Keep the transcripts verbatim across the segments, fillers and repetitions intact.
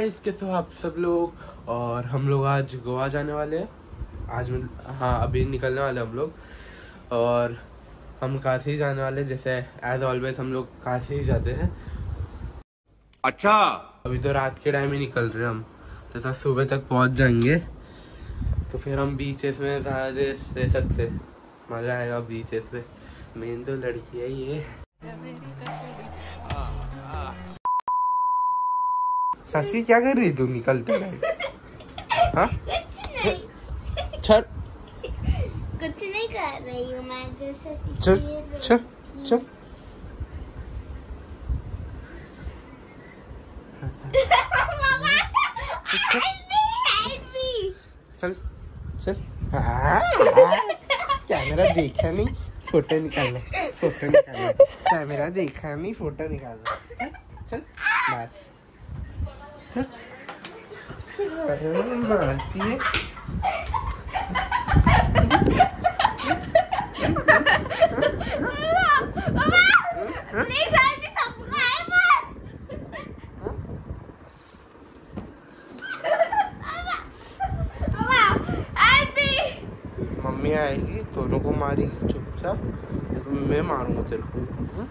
Guys, कैसे हो आप सब लोग। और हम लोग आज गोवा जाने वाले हैं। आज मतलब हाँ अभी निकलने वाले हम लोग, और हम कार से ही जाने वाले, जैसे एज ऑलवेज हम लोग कार से ही जाते हैं। अच्छा, अभी तो रात के टाइम ही निकल रहे हैं हम, तथा सुबह तक पहुंच जाएंगे। तो फिर हम बीचेस में ज़्यादा देर रह सकते, मज़ा आएगा बीचेस पे। मेन तो लड़की है ये। शशि क्या कर रही तू निकलते टाइम? हाँ छट, कुछ नहीं कर रही हूँ मैं, जैसे चल चल चल। चल चल। कैमरा देखा नहीं, फोटो निकालना, फोटो निकालना। कैमरा देखा नहीं, फोटो निकालना। चल चल बाहर चल। मारती है। मम्मी आएगी, दोनों को मारेगी चुपचाप, तो मैं मारूंगा तेरे को।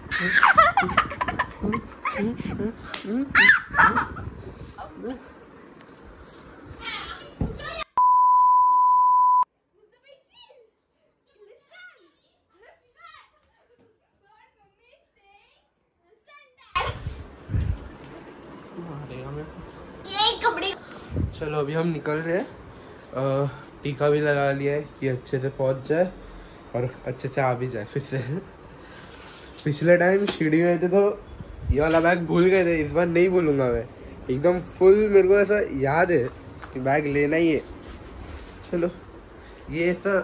मारेगा मैं। चलो अभी हम निकल रहे हैं। टीका भी लगा लिया है कि अच्छे से पहुंच जाए और अच्छे से आ भी जाए फिर से। पिछले टाइम सीढ़ी में थे तो ये वाला बैग भूल गए थे, इस बार नहीं भूलूंगा मैं। एकदम फुल मेरे को ऐसा याद है कि बैग लेना ही है। चलो ये ऐसा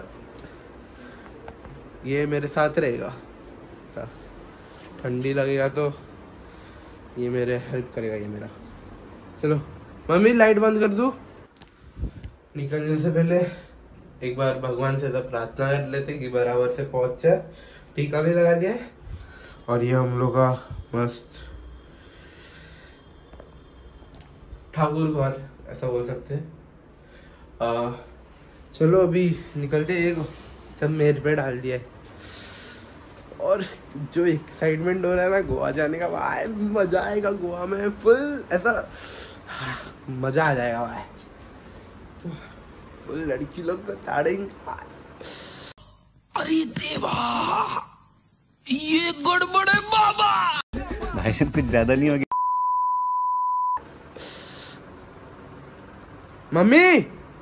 ये मेरे साथ रहेगा, ठंडी लगेगा तो ये मेरे हेल्प करेगा ये मेरा। चलो मम्मी लाइट बंद कर दो। निकलने से पहले एक बार भगवान से सब प्रार्थना कर लेते कि बराबर से पहुंच जाए। टीका भी लगा दिया है और ये हम लोग का मस्त ठाकुर घर ऐसा बोल सकते हैं। चलो अभी निकलते हैं। सब मेरे पे डाल दिया है और जो एक्साइटमेंट हो रहा है ना गोवा जाने का, भाई मजा आएगा गोवा में। फुल ऐसा मजा आ जाएगा भाई, फुल लड़की लोग ताड़ेंगे। अरे देवा, ये गड़बड़ है बाबा। भाई साहब कुछ ज्यादा नहीं हो गया? मम्मी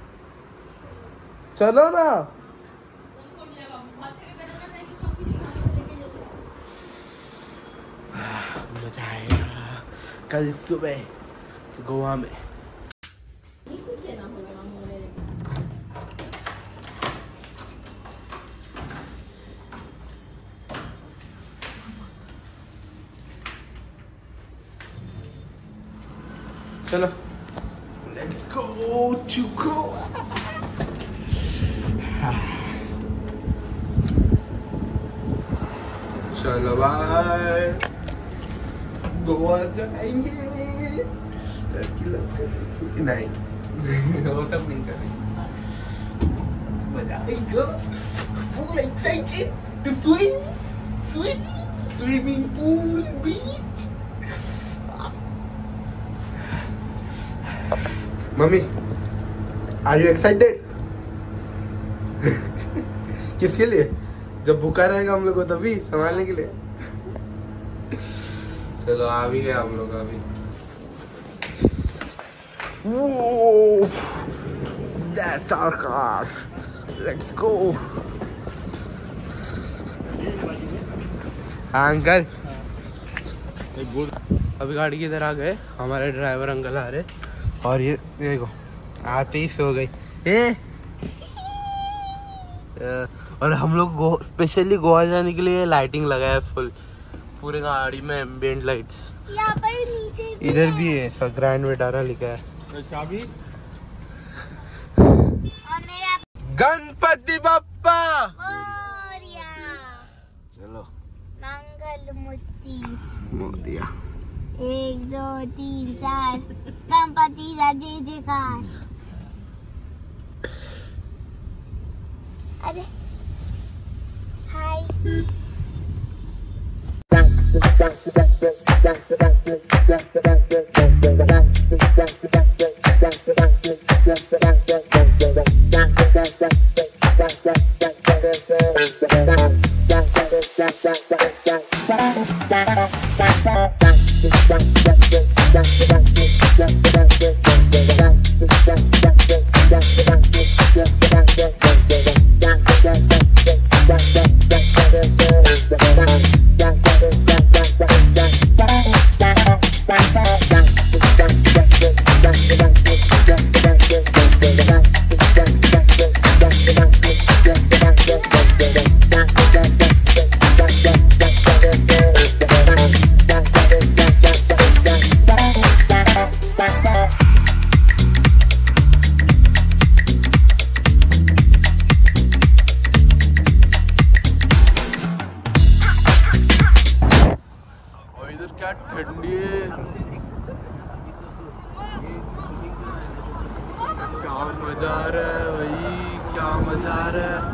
चलो ना। मजा आएगा कल सुबह गोवा में। चलो लेट्स गो टू गोवा। चलो भाई गोवा जाएंगे। लड़की लोग करेंगे नहीं, वो सब नहीं करेंगे। मजा आएगा। Full excited to swim, swim, swimming pool, beach. Mummy are you excited? किसके लिए? जब भूखा रहेगा हम लोग को तभी संभालने के लिए। चलो आ भी गए हम लोग अभी। That's our car. Let's go. हाँ अंकल, अभी गाड़ी की इधर आ गए। हमारे ड्राइवर अंकल आ रहे और ये देखो आते ही सो गई। ए और हम लोग गो, स्पेशली गोवा जाने के लिए लाइटिंग लगाया फुल, पूरे गाड़ी में एम्बिएंट लाइट्स। यहाँ पर नीचे भी इधर भी है, सब ग्रैंड विटारा लिखा है। चाबी और मेरा गणपति बप्पा। चलो मंगल मूर्ति मोदिया। एक दो तीन चार गणपति लीला जय जयकार। अरे हाय। क्या ठंडी है, क्या मजा आ रहा है भाई, क्या मजा आ रहा है।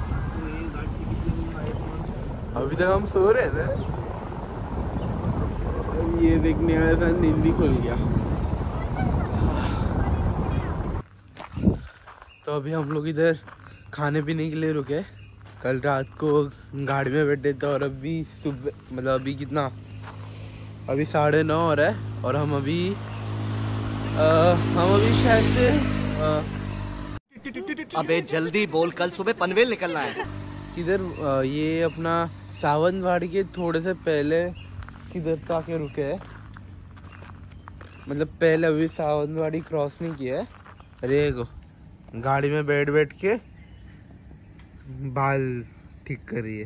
अभी तक हम सो रहे थे, ये देखने आया था, नींद भी खुल गया। तो अभी हम लोग इधर खाने पीने के लिए रुके। कल रात को गाड़ी में बैठे थे और अभी सुबह मतलब अभी कितना, अभी साढ़े नौ हो रहा है और हम अभी आ, हम अभी शायद से अबे जल्दी बोल, कल सुबह पनवेल निकलना है। किधर ये अपना सावंतवाड़ी के थोड़े से पहले किधर तो आके रुके है, मतलब पहले अभी सावंतवाड़ी क्रॉस नहीं किया है। अरे को गाड़ी में बैठ बैठ के बाल ठीक करिए।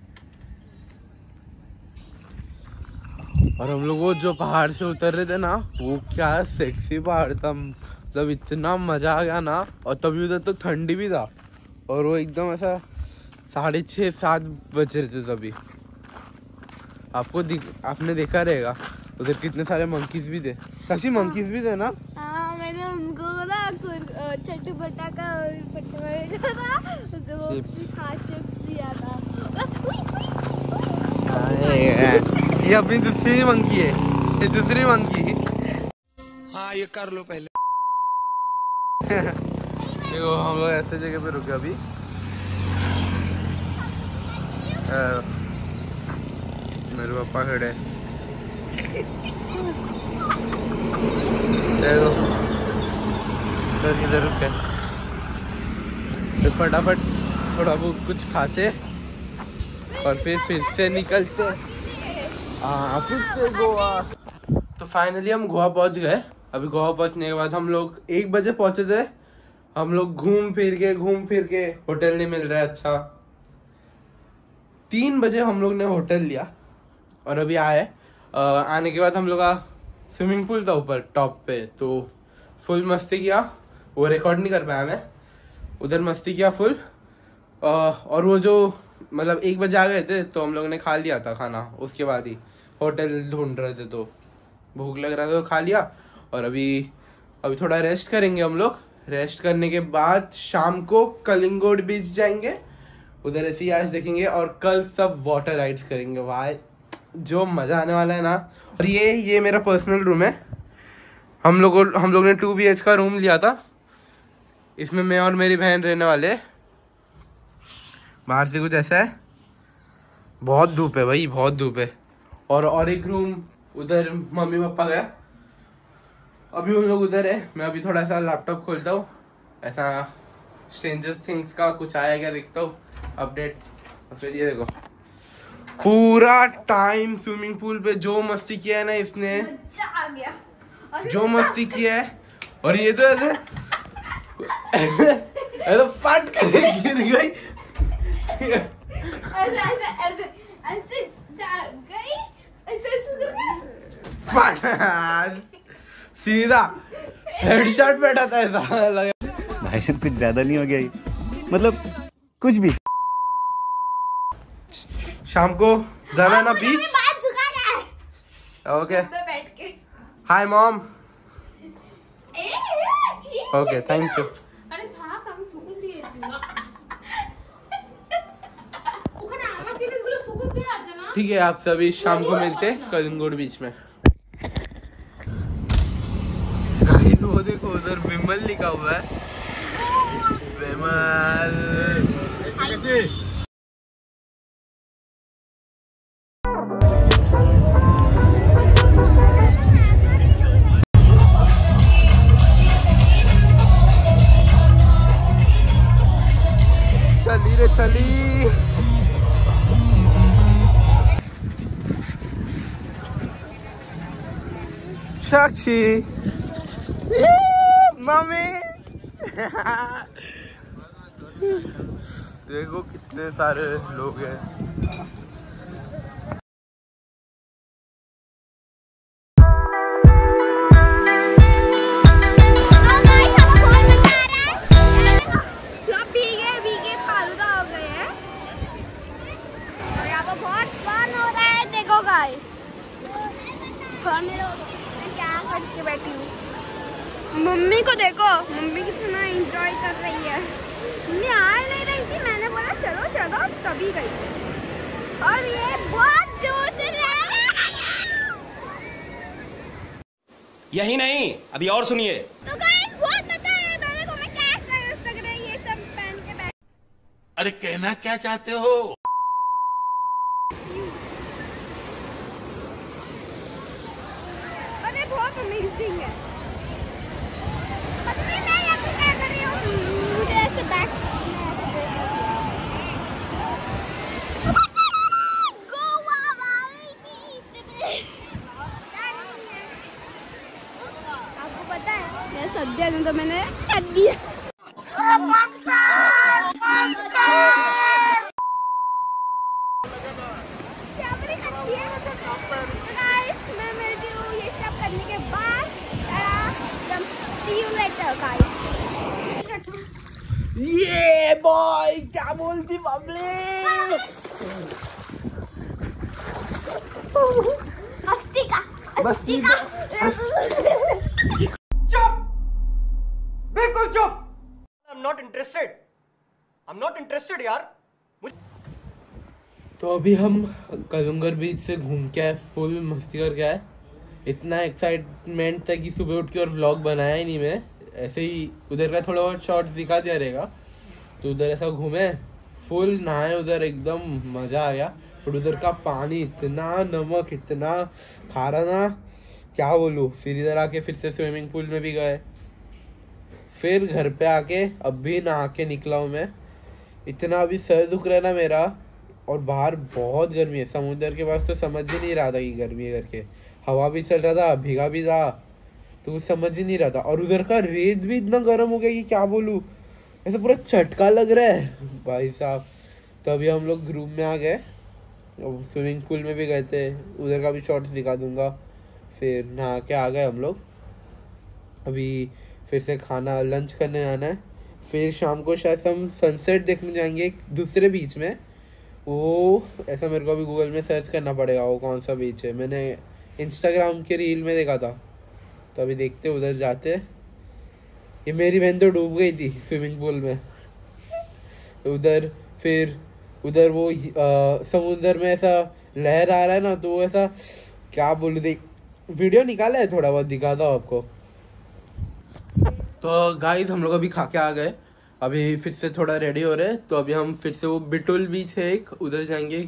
और हम लोग वो जो पहाड़ से उतर रहे थे ना, वो क्या सेक्सी पहाड़ था, मतलब इतना मजा आ गया ना। और तभी उधर तो ठंडी भी था और वो एकदम ऐसा साढ़े छः सात बज रहे थे तभी। आपको दिख, आपने देखा रहेगा उधर कितने सारे मंकीज भी थे। साक्षी मंकीज भी थे ना? हाँ मैंने उनको ना चट्टू बट्टा का तो वो चिप्स दिया था। ये अपनी दूसरी मंकी है, ये दूसरी मंकी। हाँ ये कर लो पहले। देखो हम लोग ऐसे जगह पे रुके अभी। आ, मेरे पापा खड़े, देखो तो किधर रुके। तो फटाफट थोड़ा बहुत कुछ खाते और फिर फिर से निकलते हाँ फिर से गोवा। तो फाइनली हम गोवा पहुंच गए। अभी गोवा पहुंचने के बाद हम लोग एक बजे पहुंचे थे। हम लोग घूम फिर के घूम फिर के होटल नहीं मिल रहा है अच्छा। तीन बजे हम लोग ने होटल लिया और अभी आए। आ, आने के बाद हम लोग का स्विमिंग पूल था ऊपर टॉप पे, तो फुल मस्ती किया। वो रिकॉर्ड नहीं कर पाया मैं, उधर मस्ती किया फुल। आ, और वो जो मतलब एक बजे आ गए थे तो हम लोग ने खा लिया था खाना, उसके बाद ही होटल ढूंढ रहे थे तो भूख लग रहा था तो खा लिया। और अभी अभी थोड़ा रेस्ट करेंगे हम लोग। रेस्ट करने के बाद शाम को कलिंगोड बीच जाएंगे, उधर ऐसी आज देखेंगे और कल सब वाटर राइड्स करेंगे। वाह जो मजा आने वाला है ना। और ये ये मेरा पर्सनल रूम है। हम लोग हम लोग ने टू बी एच का रूम लिया था, इसमें मैं और मेरी बहन रहने वाले। बाहर से कुछ ऐसा है, बहुत धूप है भाई, बहुत धूप है। और और एक रूम उधर मम्मी पापा गए, अभी हम लोग उधर है। मैं अभी थोड़ा सा लैपटॉप खोलता हूँ, ऐसा स्ट्रेंजर थिंग्स का कुछ आया क्या देखता हूँ अपडेट। और फिर ये देखो पूरा टाइम स्विमिंग पूल पे जो मस्ती किया है ना इसने, आ गया और जो मस्ती किया है। और ये तो ऐसे ऐसे ऐसे फट कर गिर गई ऐसे ऐसे ऐसे ऐसे जा गई ऐसे ऐसे करके फट सीधा हेडशॉट बैठा था ऐसा लगा। भाई साहब कुछ ज्यादा नहीं हो गया ये? मतलब कुछ भी। शाम को जाना ना बीच। बाल सुखा रहा है ओके पे बैठ के। Hi mom. A okay thank you. अरे था काम सुकून দিয়েছি না ওখানে আমার জিনিসগুলো সুকून দিয়ে আছে না। ठीक है, आप सभी शाम को मिलते हैं कलिंगुड बीच में। गाइस वो देखो उधर विमल लिखा हुआ है, विमल। चली रे चली। साक्षी मम्मी देखो कितने सारे लोग हैं। करके बैठी हूँ। मम्मी को देखो, मम्मी कितना एंजॉय कर रही है। मम्मी आ नहीं रही थी, मैंने बोला चलो चलो तभी गई। और ये बहुत जोर से यही नहीं, अभी और सुनिए। तो गाइस बहुत मजा आया मेरे को। मैं क्या सक रही ये सब पहन के बैठ। अरे कहना क्या चाहते हो? बहुत अमेजिंग है। पता नहीं मैं यहाँ पे क्या कर रही हूँ, मुझे ऐसे बैक गोवा वाली बीच में। आपको पता है मैं सद्या ने तो मैंने कर दिया। ये बॉय क्या बोलती बबली। हस्ती का हस्ती का चुप, बिल्कुल चुप। I am not interested, I am not interested यार। तो अभी हम कलिंगुड बीच से घूम के आए, फुल मस्ती करके आए। इतना एक्साइटमेंट था कि सुबह उठ के और व्लॉग बनाया ही नहीं मैं, ऐसे ही उधर का थोड़ा बहुत शॉर्ट्स दिखा दिया रहेगा। तो उधर ऐसा घूमे, फुल नहाए उधर, एकदम मजा आ गया। और उधर का पानी इतना नमक, इतना खारा ना क्या बोलूँ। फिर इधर आके फिर से स्विमिंग पूल में भी गए, फिर घर पे आके अब भी नहा के निकला हूँ मैं। इतना अभी सर दुख रहा है ना मेरा, और बाहर बहुत गर्मी है। समुद्र के पास तो समझ ही नहीं रहा था कि गर्मी है करके। हवा भी चल रहा था, भीगा भी था, तो कुछ समझ ही नहीं रहा था। और उधर का रेत भी इतना गर्म हो गया कि क्या बोलूँ, ऐसा पूरा चटका लग रहा है भाई साहब। तो अभी हम लोग रूम में आ गए, स्विमिंग पूल में भी गए थे, उधर का भी शॉट्स दिखा दूंगा। फिर नहा के आ गए हम लोग। अभी फिर से खाना लंच करने आना है। फिर शाम को शायद हम सनसेट देखने जाएंगे एक दूसरे बीच में। वो ऐसा मेरे को अभी गूगल में सर्च करना पड़ेगा वो कौन सा बीच है। मैंने इंस्टाग्राम के रील में देखा था, तो अभी देखते उधर जाते। ये मेरी बहन तो डूब गई थी स्विमिंग पूल में उधर। फिर उधर वो आ, समुद्र में ऐसा लहर आ रहा है ना, तो वो ऐसा क्या बोलूं, देख वीडियो निकाला है, थोड़ा बहुत दिखाता हूँ आपको। तो गाइस हम लोग अभी खा के आ गए, अभी फिर से थोड़ा रेडी हो रहे हैं। तो अभी हम फिर से वो बिटुल बीच है एक, उधर जाएंगे।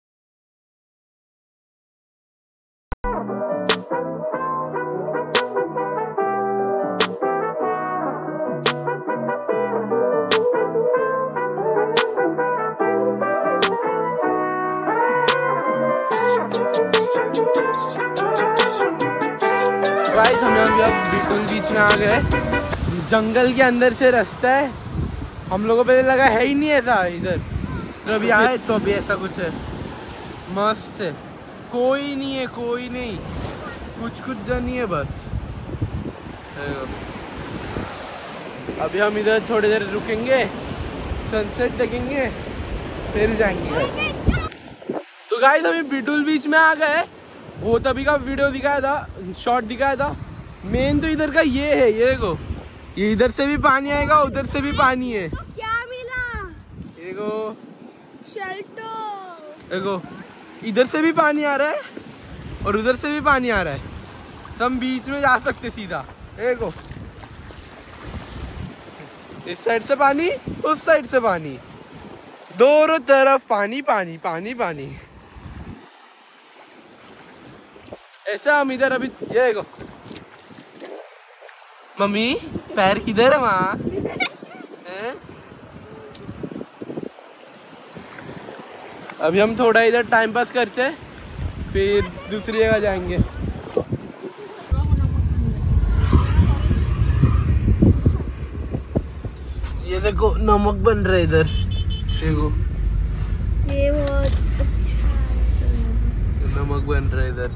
गाइस हम अभी अब बिटुल बीच में आ गए। जंगल के अंदर से रास्ता है, हम लोगों को पहले लगा है ही नहीं ऐसा इधर, तो अभी आए तो अभी ऐसा कुछ है, मस्त है। कोई नहीं है, कोई नहीं, कुछ कुछ जन नहीं है बस। अभी हम इधर थोड़ी देर रुकेंगे, सनसेट देखेंगे, फिर जाएंगे घर। तो गाइस अभी बिटुल बीच में आ गए। वो तभी का वीडियो दिखाया था, शॉर्ट दिखाया था। मेन तो इधर का ये है, ये देखो ये इधर से भी पानी आएगा, उधर से भी पानी है। क्या मिला? देखो शेल्टर। देखो इधर से भी पानी आ रहा है और उधर से भी पानी आ रहा है, तो हम बीच में जा सकते सीधा। देखो इस साइड से पानी, उस साइड से पानी, दोनों तरफ पानी पानी पानी पानी। ऐसा हम इधर अभी, ये देखो मम्मी पैर किधर है वहाँ? अभी हम थोड़ा इधर टाइम पास करते हैं, फिर दूसरी जगह जाएंगे। ये देखो नमक बन रहा है इधर, देखो ये बहुत अच्छा नमक बन रहा है इधर।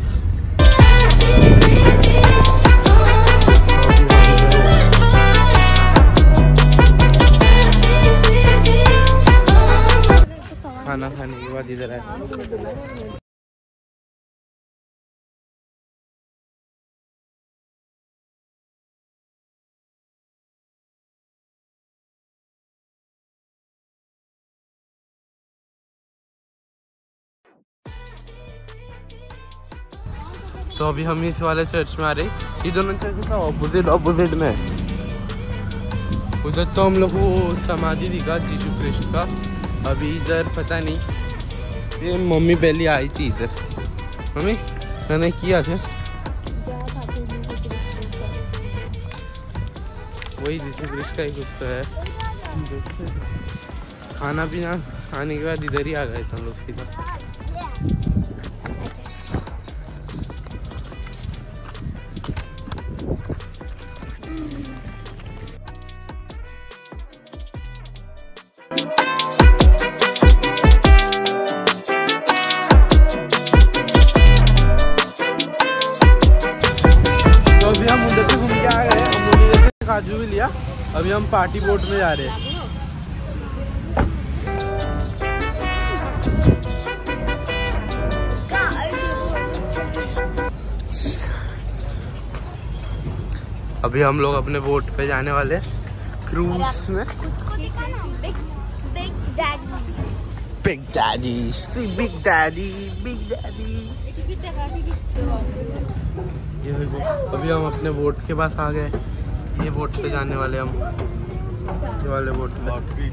खाना खाने के बाद इधर आए। तो अभी हम इस वाले चर्च में आ रहे, ये दोनों चर्च का ऑपोजिट ऑपोजिट में है। उधर तो हम लोग को समाधि दिखा यीशु कृष्ण का, अभी इधर पता नहीं। ये मम्मी पहले आई थी इधर, मम्मी मैंने किया थे वही यीशु कृष्ण का ही कुछ तो है। खाना पीना खाने के बाद इधर ही आ गए थे हम लोग सीधा। काजू भी लिया, अभी हम पार्टी बोट में जा रहे हैं। अभी हम लोग अपने बोट पे जाने वाले क्रूज में। Big daddy, big daddy, big daddy. ये देखो अभी हम अपने बोट के पास आ गए, ये बोट पे जाने वाले हम, ये वाले बोट पे।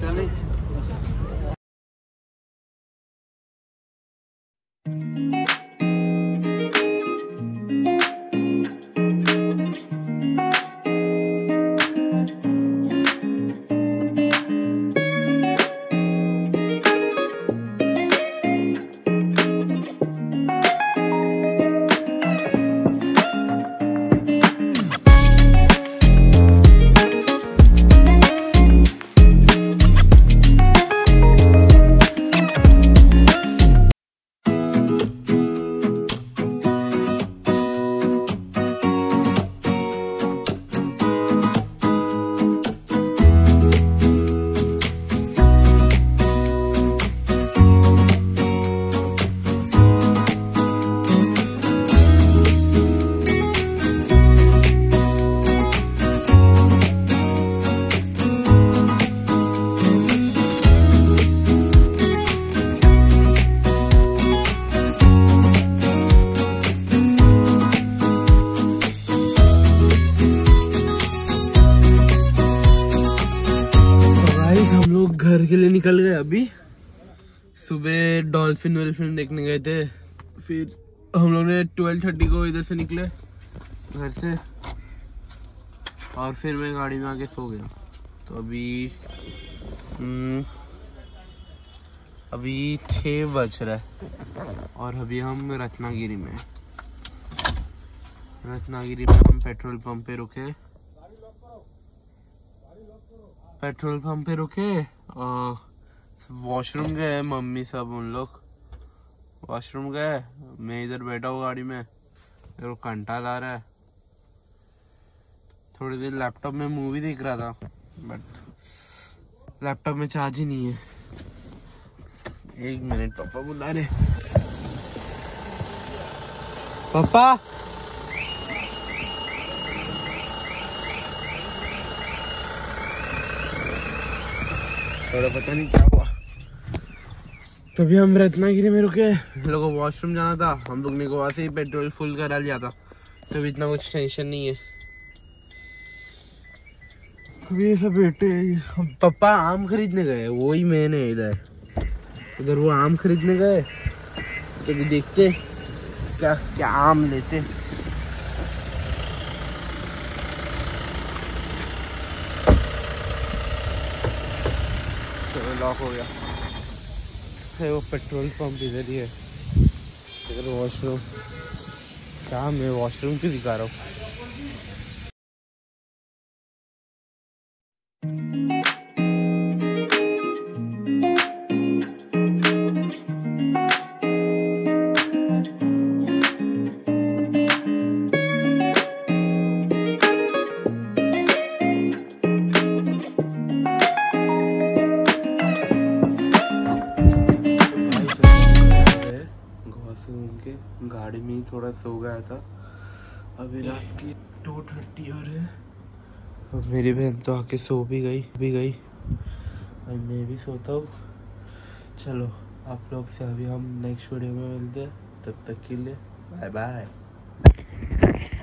घर के लिए निकल गए। अभी सुबह डॉल्फिन वॉल्फिन देखने गए थे, फिर हम लोग ने ट्वेल्व थर्टी को इधर से निकले घर से, और फिर मैं गाड़ी में आके सो गया। तो अभी अभी छः बज रहा है और अभी हम रत्नागिरी में रत्नागिरी में हम पेट्रोल पंप पे रुके पेट्रोल पंप पे रुके वॉशरूम गए, मम्मी सब उन लोग वॉशरूम गए, मैं इधर बैठा हूँ गाड़ी में, मेरे को कंटाल आ रहा है। थोड़ी देर लैपटॉप में मूवी देख रहा था, बट लैपटॉप में चार्ज ही नहीं है। एक मिनट, पापा बुला रहे। पापा थोड़ा पता नहीं क्या हुआ। तो अभी हम रत्नागिरी में रुके, हम लोग को वॉशरूम जाना था, हम लोग ने गोवा से ही पेट्रोल फुल करा लिया था, तो अभी इतना कुछ टेंशन नहीं है। अभी ये सब बेटे पापा आम खरीदने गए, वो ही मैंने इधर उधर वो आम खरीदने गए, तो अभी देखते क्या क्या आम लेते। तो लॉक हो गया है, वो पेट्रोल पंप इधर ही है, इधर वॉशरूम। क्या मैं वॉशरूम क्यों दिखा रहा हूँ। गाड़ी में ही थोड़ा सो गया था, अभी रात की टू थर्टी हो रहे हैं। और मेरी बहन तो आके सो भी गई भी गई और मैं भी सोता हूँ। चलो आप लोग से अभी हम नेक्स्ट वीडियो में मिलते हैं, तब तक के लिए बाय बाय।